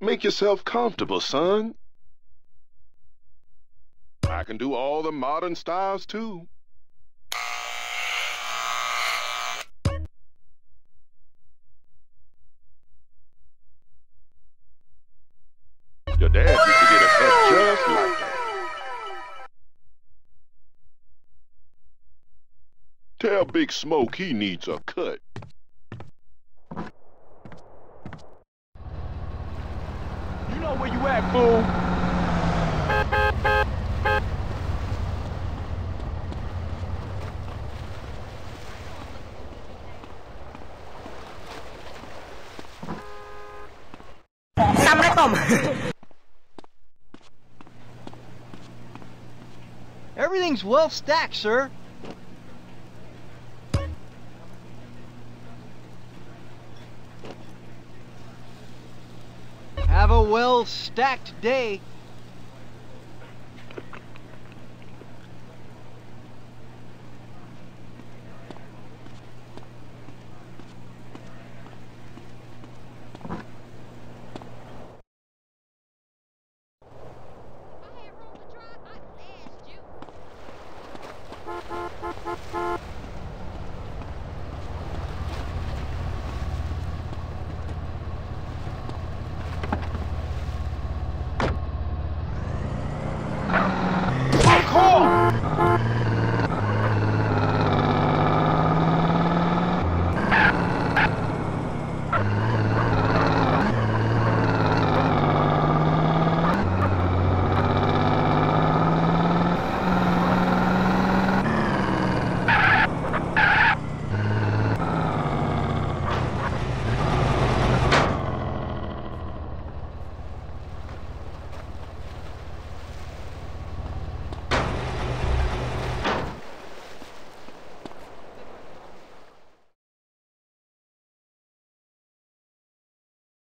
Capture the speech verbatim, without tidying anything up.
Make yourself comfortable, son. I can do all the modern styles, too. Your dad used to get a cut just like that. Tell Big Smoke he needs a cut. You know where you at, fool? Everything's well stacked, sir. Have a well stacked day.